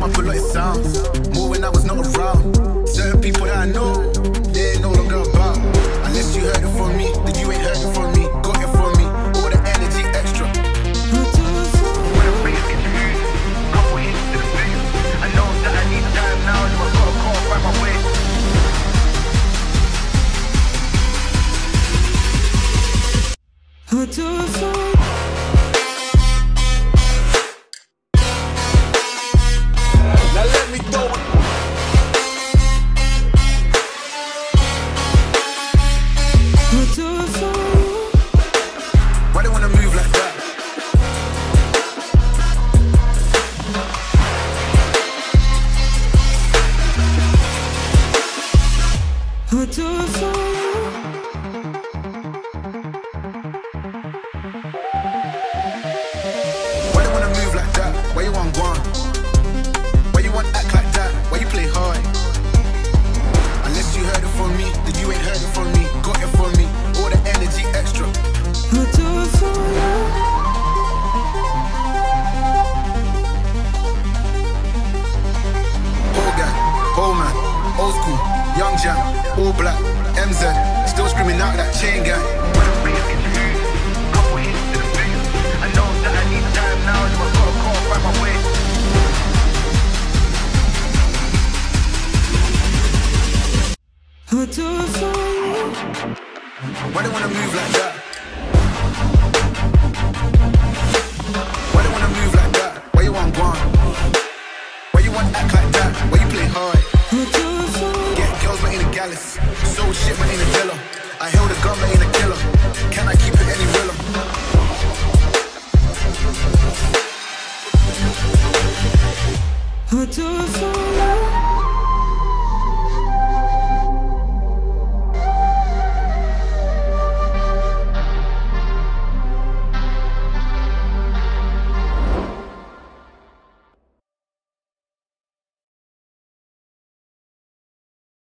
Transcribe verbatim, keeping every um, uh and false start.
come up a lot, it sounds. More when I was not around. Certain people that I know, they ain't no longer about. Unless you heard it from me, then you ain't heard it from me. Got it from me, all the energy extra. When I bring it into music, couple hits to the face. I know that I need time now, so I gotta call find my way. I'll do it for you. Now let me throw it. I'll do it for you. Why they wanna move like that? I'll do it for you. Why they wanna move like that? Why you want one? Why you want act like that? Why you play hard? Unless you heard it from me, then you ain't heard it from me. Got it from me, all the energy extra. I'll do it for you. Whole gang, whole man, old school, young jam, all black, M Z.